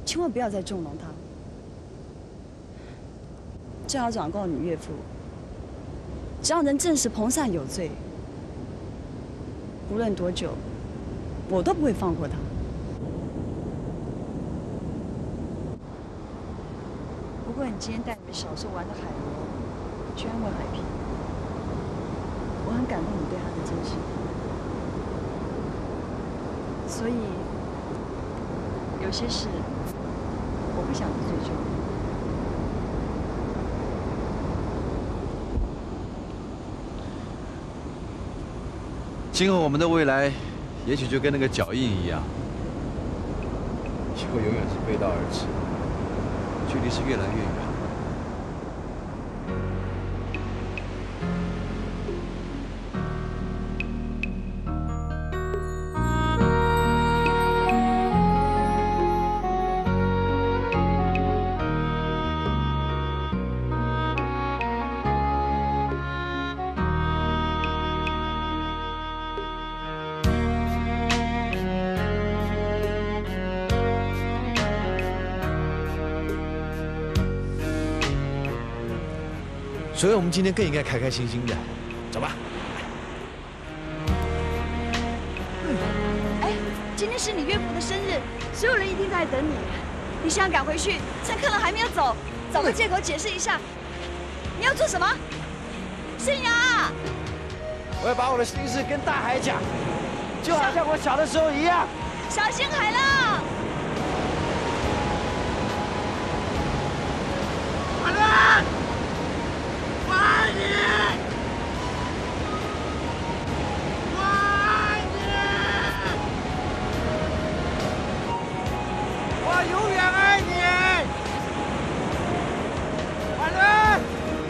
千万不要再纵容他。正要转告你岳父，只要能证实彭善有罪，无论多久，我都不会放过他。不过你今天带你们小时候玩的海螺去安慰海平，我很感动你对他的真心，所以有些事我不想去追究。 今后我们的未来，也许就跟那个脚印一样，以后永远是背道而驰，距离是越来越远。所以我们今天更应该开开心心的，走吧。 哎，今天是你岳父的生日，所有人一定都在等你。你想赶回去，趁客人还没有走，找个借口解释一下。你要做什么？盛雅， 我要把我的心事跟大海讲，就好像我小的时候一样。 小心海浪！ 海浪！我爱你！我爱你！我永远爱你！海伦！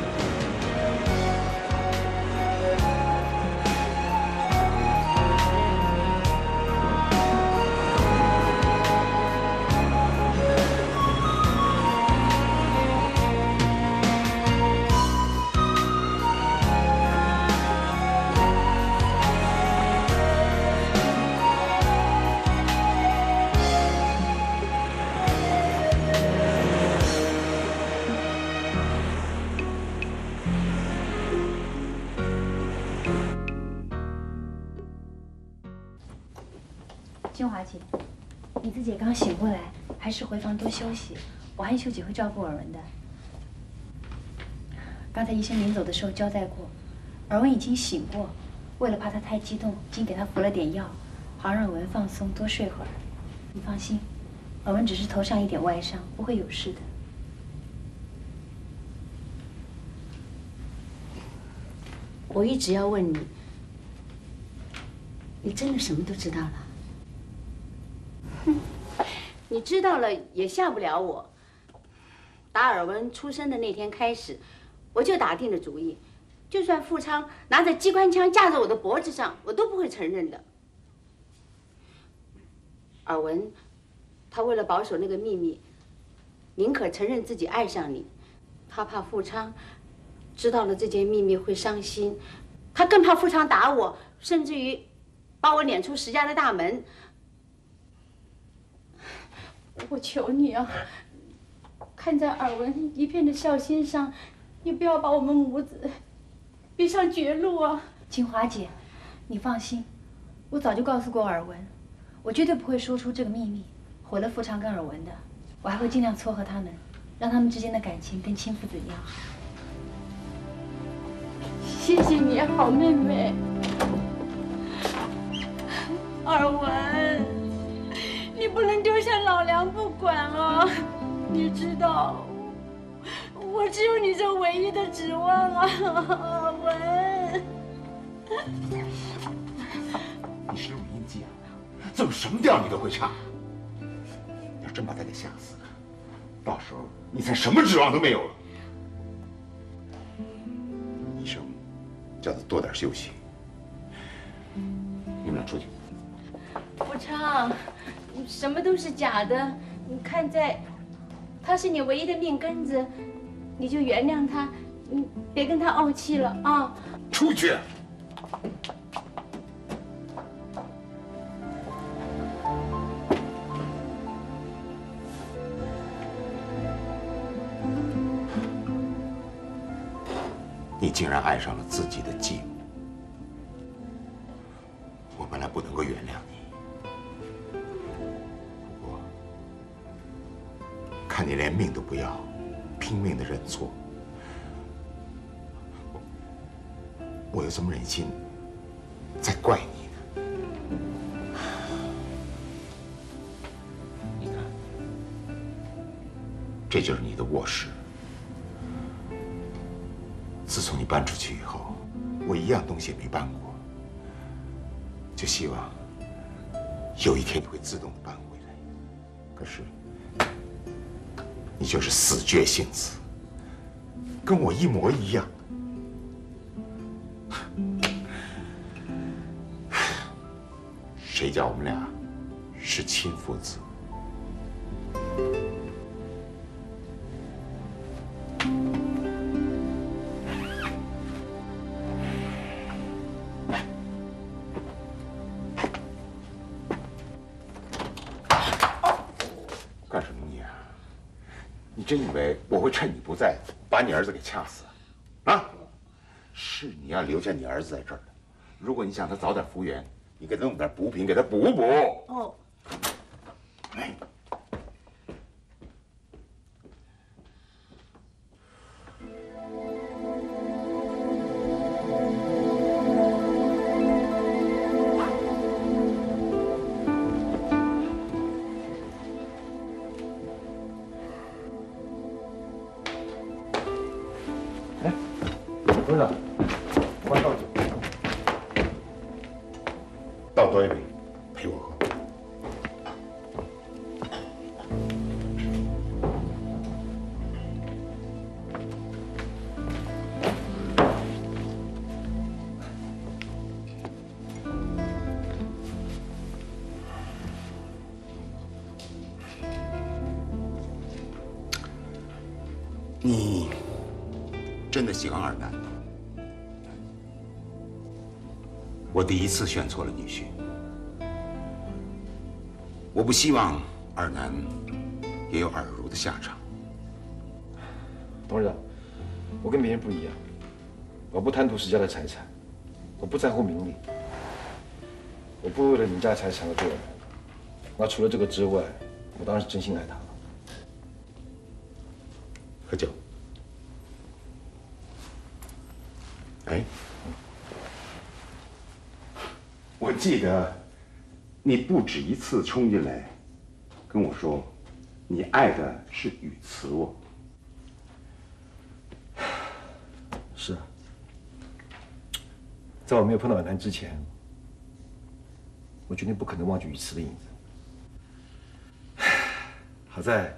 金华姐，你自己也刚醒过来，还是回房多休息。我和秀姐会照顾尔文的。刚才医生临走的时候交代过，尔文已经醒过，为了怕他太激动，已经给他服了点药，好让尔文放松，多睡会儿。你放心，尔文只是头上一点外伤，不会有事的。 我一直要问你，你真的什么都知道了？你知道了也吓不了我。打尔文出生的那天开始，我就打定了主意，就算富昌拿着机关枪架在我的脖子上，我都不会承认的。尔文，他为了保守那个秘密，宁可承认自己爱上你，他怕富昌知道了这件秘密会伤心，他更怕富昌打我，甚至于把我撵出石家的大门。我求你啊，看在尔文一片的孝心上，你不要把我们母子逼上绝路啊！ 金华姐，你放心，我早就告诉过尔文，我绝对不会说出这个秘密，毁了富昌跟尔文的。我还会尽量撮合他们，让他们之间的感情跟亲父子一样。 谢谢你，好妹妹。尔文，你不能丢下老梁不管啊！你知道，我只有你这唯一的指望啊，尔文。 你是录音机啊，这么什么调你都会唱。要真把他给吓死了，到时候你才什么指望都没有了。医生叫他多点休息。你们俩出去。 富昌，什么都是假的。你看在他是你唯一的命根子，你就原谅他，你别跟他怄气了啊！ 出去。 你竟然爱上了自己的继母。我本来不能够原谅你，不过看你连命都不要，拼命的认错，我又怎么忍心再怪你呢？你看，这就是你的卧室。自从你搬出去以后，我一样东西也没搬过，就希望有一天你会自动的搬回来。可是你就是死绝性子，跟我一模一样。谁叫我们俩是亲父子？干什么你啊？你真以为我会趁你不在把你儿子给掐死啊？是你要留下你儿子在这儿的。如果你想他早点复原，你给他弄点补品，给他补补。 哦。 哎。 董事长，我帮倒酒。 倒多一杯，陪我喝。你真的喜欢尔南？我第一次选错了女婿。我不希望尔南也有尔如的下场。 董事长，我跟别人不一样，我不贪图史家的财产，我不在乎名利，我不为了你们家财产而对尔南。那除了这个之外，我当然是真心爱他了。 喝酒。哎，我记得你不止一次冲进来跟我说，你爱的是宇慈哦。 是啊，在我没有碰到尔南之前，我决定不可能忘记宇慈的影子。好在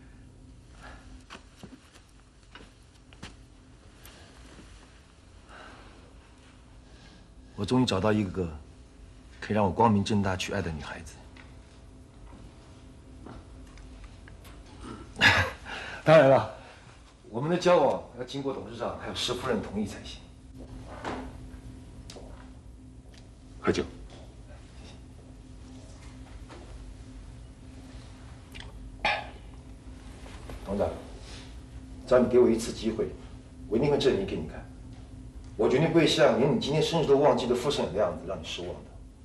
我终于找到一个可以让我光明正大去爱的女孩子。当然了，我们的交往要经过董事长还有石夫人同意才行。 喝酒。 董事长，只要你给我一次机会，我一定会证明给你看。我绝对不会像连你今天生日都忘记的傅盛远的样子让你失望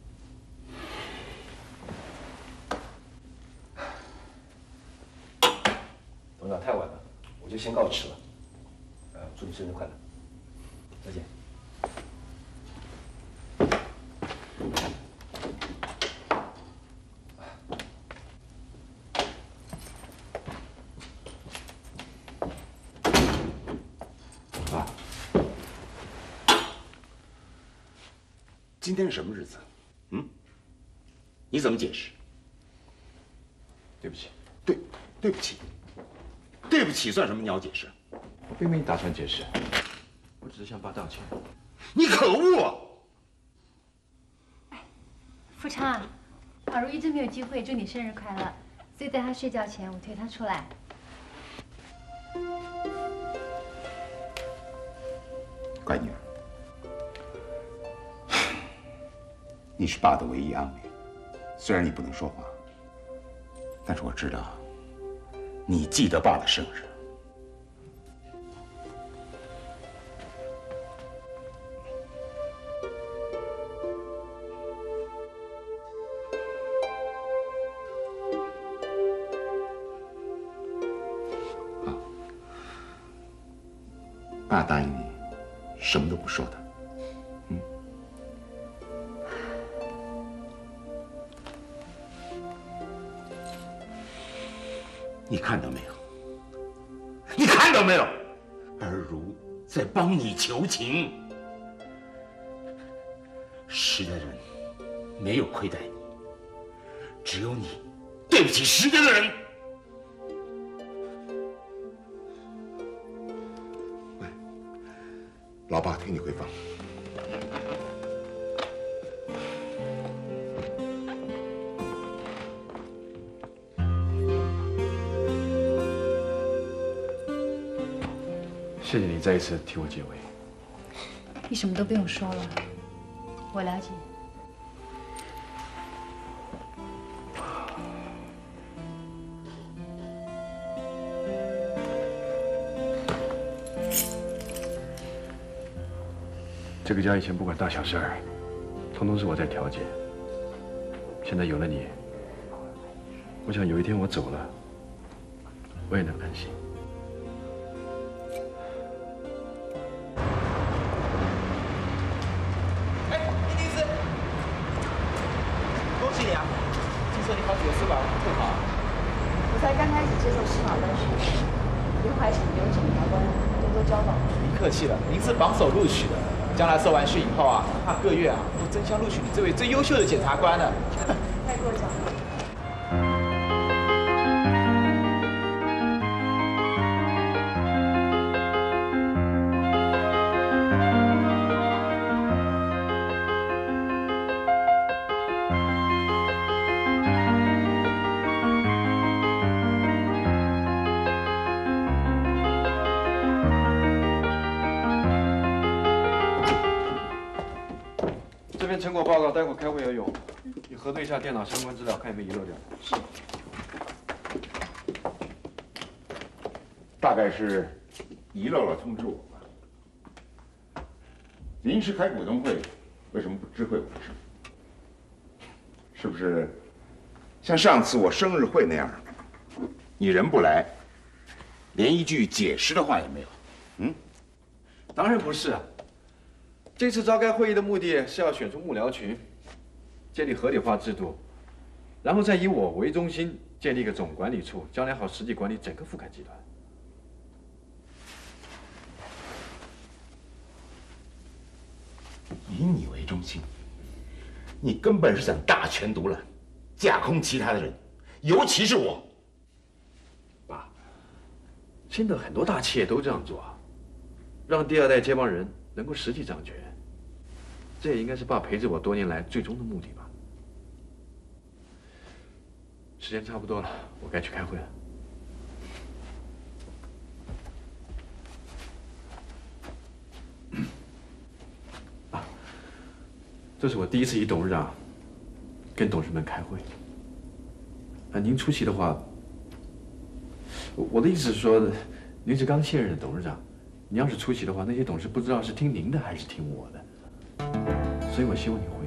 的。董事长，太晚了，我就先告辞了。祝你生日快乐，再见。 今天是什么日子？你怎么解释？ 对不起， 对不起，对不起，算什么鸟解释？ 我并没打算解释，我只是向爸道歉。 你可恶啊！ 富昌，尔如一直没有机会祝你生日快乐，所以在他睡觉前，我推他出来。 乖女儿，你是爸的唯一安慰。虽然你不能说话，但是我知道你记得爸的生日。 爸答应你，什么都不说的。嗯。你看到没有？你看到没有？儿如在帮你求情。石家人没有亏待你，只有你对不起石家的人。喂，老爸推你回房。 谢谢你再一次替我解围。 你什么都不用说了，我了解。 这个家以前不管大小事儿，通通是我在调解。现在有了你，我想有一天我走了，我也能安心。 我才刚开始接受司法官训练，以后还请刘检察官多多教导。 您客气了，您是榜首录取的，将来受完训以后啊，怕各院啊都争相录取你这位最优秀的检察官呢。 太过奖了。 这边成果报告，待会儿开会要用，你核对一下电脑相关资料，看有没有遗漏掉。 是。大概是遗漏了通知我吧。临时开股东会，为什么不知会我一声？是不是像上次我生日会那样，你人不来，连一句解释的话也没有？嗯？ 当然不是啊。这次召开会议的目的是要选出幕僚群，建立合理化制度，然后再以我为中心建立一个总管理处，将来好实际管理整个富凯集团。 以你为中心，你根本是想大权独揽，架空其他的人，尤其是我。 爸，现在很多大企业都这样做啊，让第二代接班人能够实际掌权，这也应该是爸陪着我多年来最终的目的吧。时间差不多了，我该去开会了。啊，这是我第一次以董事长跟董事们开会。啊，您出席的话，我的意思是说，您是刚卸任的董事长，您要是出席的话，那些董事不知道是听您的还是听我的，所以我希望你。